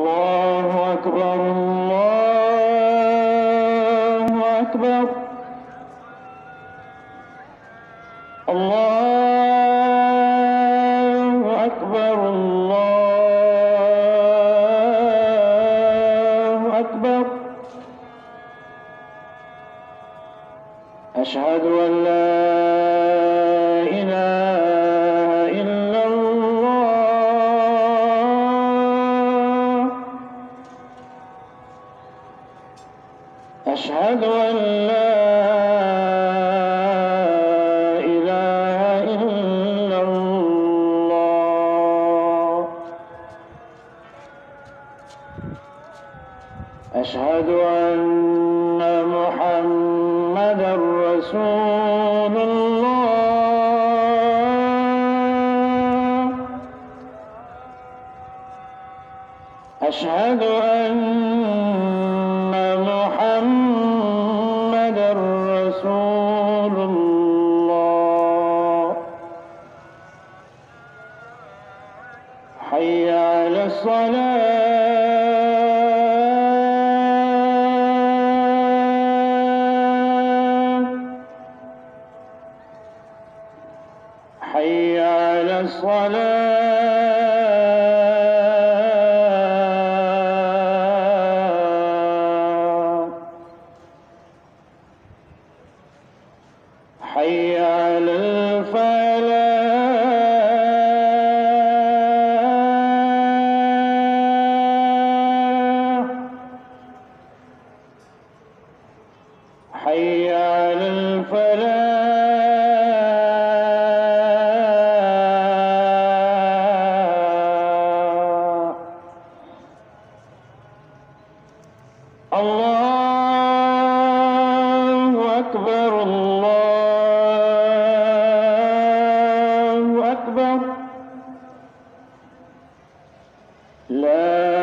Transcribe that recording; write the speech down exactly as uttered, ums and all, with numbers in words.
الله أكبر الله أكبر الله أكبر الله أكبر. أشهد أن لا إله إلا الله. أشهد أن لا إله إلا الله. أشهد أن محمدًا رسول الله. أشهد أن محمدًا رسول الله. حي على الصلاة. حي على الصلاة. حي على الفلاح. حي على الفلاح. الله أكبر الله أكبر. لا